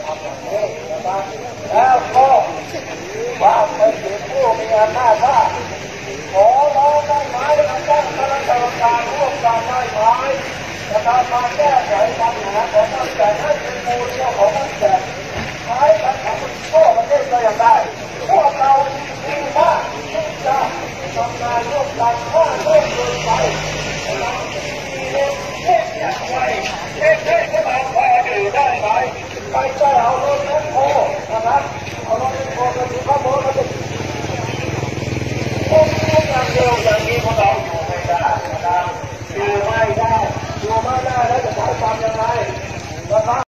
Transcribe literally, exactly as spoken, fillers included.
ำอย่างนี้นะครับแล้วก็ว่าไปถึงผู้มีอำนาจว่าขอร้องได้ไหมมาตั้งคณะกรรมการร่วมกันได้ไหมนะครับมาแก้ไขปัญหาของนักแข่งให้เป็นมูลเจ้าของนักแข่งใช้กันทั้งทั่วประเทศก็ยังได้พวกเราดีมากที่จะทำงานร่วมกันว่า